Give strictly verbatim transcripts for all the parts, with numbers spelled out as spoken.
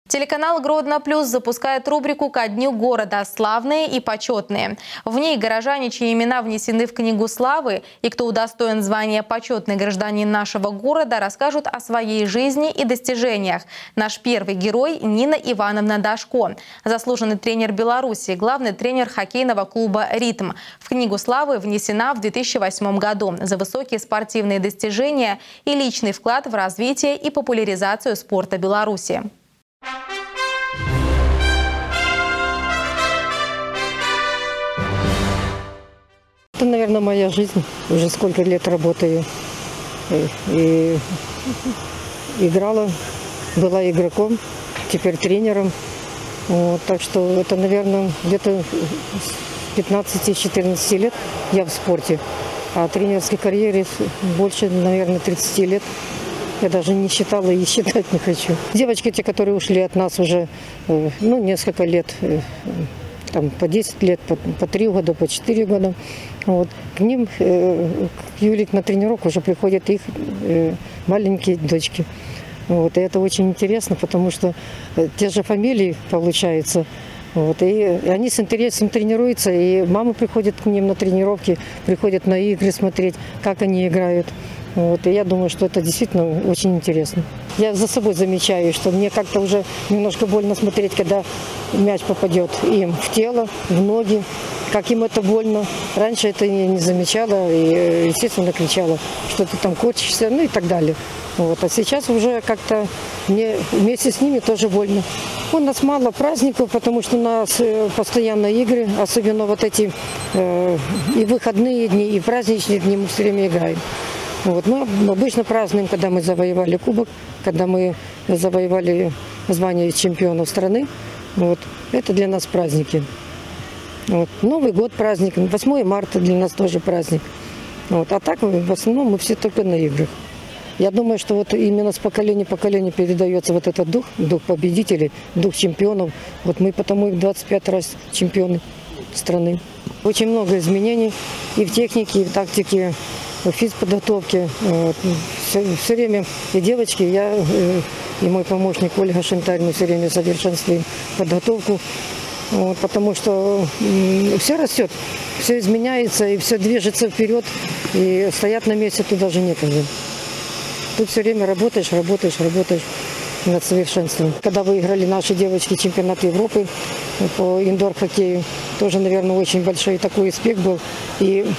Телеканал «Гродно Плюс» запускает рубрику «Ко дню города. Славные и почетные». В ней горожане, чьи имена внесены в Книгу славы и кто удостоен звания «Почетный гражданин нашего города», расскажут о своей жизни и достижениях. Наш первый герой – Нина Ивановна Дашко, заслуженный тренер Беларуси, главный тренер хоккейного клуба «Ритм». В Книгу славы внесена в две тысячи восьмом году за высокие спортивные достижения и личный вклад в развитие и популяризацию спорта Беларуси. Это, наверное, моя жизнь. Уже сколько лет работаю. И, и играла, была игроком, теперь тренером. Вот, так что это, наверное, где-то с пятнадцати-четырнадцати лет я в спорте. А тренерской карьере больше, наверное, тридцати лет. Я даже не считала и считать не хочу. Девочки, те, которые ушли от нас уже ну, несколько лет, там, по десять лет, по, по три года, по четыре года, вот, к ним, э, к Юле на тренировку уже приходят их э, маленькие дочки. Вот, и это очень интересно, потому что те же фамилии получаются. Вот, и они с интересом тренируются, и мама приходит к ним на тренировки, приходят на игры смотреть, как они играют. Вот, и я думаю, что это действительно очень интересно. Я за собой замечаю, что мне как-то уже немножко больно смотреть, когда мяч попадет им в тело, в ноги, как им это больно. Раньше это я не замечала и, естественно, кричала, что ты там корчишься, ну и так далее. Вот. А сейчас уже как-то мне вместе с ними тоже больно. У нас мало праздников, потому что у нас постоянно игры, особенно вот эти э, и выходные дни, и праздничные дни мы все время играем. Вот. Мы обычно празднуем, когда мы завоевали кубок, когда мы завоевали звание чемпионов страны. Вот. Это для нас праздники. Вот. Новый год праздник, восьмое марта для нас тоже праздник. Вот. А так в основном мы все только на играх. Я думаю, что вот именно с поколения в поколение передается вот этот дух, дух победителей, дух чемпионов. Вот мы потому и в двадцать пятый раз чемпионы страны. Очень много изменений и в технике, и в тактике, в физподготовке. Вот. Все, все время и девочки, я и мой помощник Ольга Шентарь, мы все время совершенствуем подготовку. Вот, потому что все растет, все изменяется и все движется вперед. И стоять на месте тут даже некогда. Тут все время работаешь, работаешь, работаешь над совершенством. Когда выиграли наши девочки чемпионат Европы по индор-хоккею, тоже, наверное, очень большой такой успех был. И,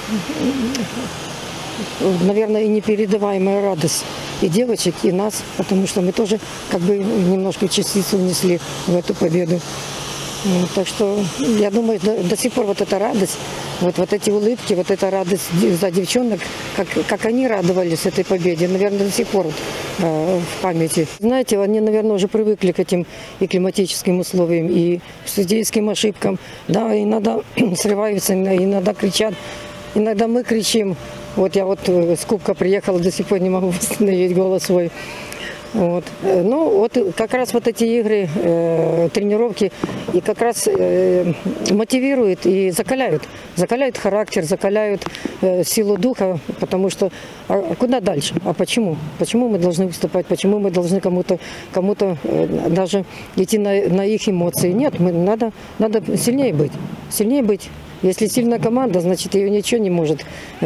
наверное, и непередаваемая радость и девочек, и нас, потому что мы тоже как бы немножко частицу внесли в эту победу. Так что я думаю, до, до сих пор вот эта радость, вот, вот эти улыбки, вот эта радость за девчонок, как, как они радовались этой победе, наверное, до сих пор э, в памяти. Знаете, они, наверное, уже привыкли к этим и климатическим условиям, и судейским ошибкам. Да, иногда срываются, иногда кричат, иногда мы кричим. Вот я вот с кубка приехала, до сих пор не могу восстановить голос свой. Вот. Ну, вот как раз вот эти игры, э, тренировки и как раз э, мотивируют и закаляют. Закаляют характер, закаляют э, силу духа, потому что а куда дальше? А почему? Почему мы должны выступать? Почему мы должны кому-то кому-то э, даже идти на, на их эмоции? Нет, мы, надо, надо сильнее быть. Сильнее быть. Если сильная команда, значит, ее ничего не может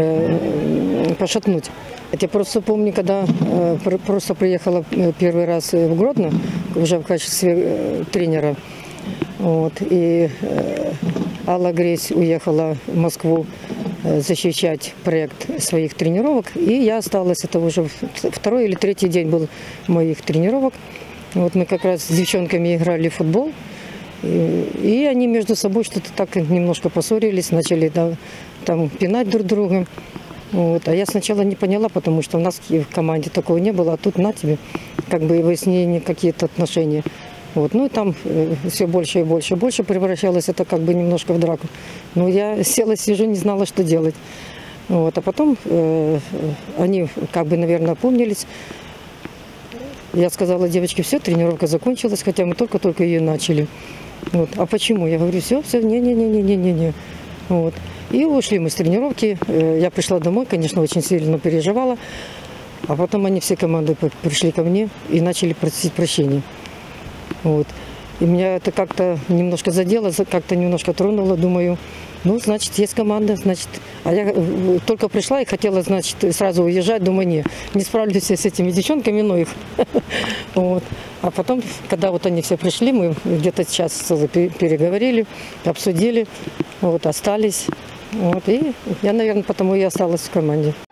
э, пошатнуть. Я просто помню, когда э, просто приехала первый раз в Гродно, уже в качестве э, тренера. Вот, и э, Алла Гресь уехала в Москву э, защищать проект своих тренировок. И я осталась, это уже второй или третий день был моих тренировок. Вот мы как раз с девчонками играли в футбол. И, и они между собой что-то так немножко поссорились, начали да, там пинать друг друга. Вот. А я сначала не поняла, потому что у нас в команде такого не было, а тут на тебе, как бы и выяснение какие-то отношения. Вот. Ну и там э, все больше и больше и больше превращалось это как бы немножко в драку. Но я села, сижу, не знала, что делать. Вот. А потом э, они как бы, наверное, опомнились. Я сказала, девочки, все, тренировка закончилась, хотя мы только-только ее начали. Вот. А почему? Я говорю, все, все, не-не-не-не-не-не. Вот. И ушли мы с тренировки. Я пришла домой, конечно, очень сильно переживала. А потом они все команды пришли ко мне и начали просить прощения. Вот. И меня это как-то немножко задело, как-то немножко тронуло. Думаю, ну, значит, есть команда, значит. А я только пришла и хотела, значит, сразу уезжать. Думаю, не, не справлюсь я с этими девчонками, но их. Вот. А потом, когда вот они все пришли, мы где-то час переговорили, обсудили, вот, остались. Вот. И я, наверное, потому и осталась в команде.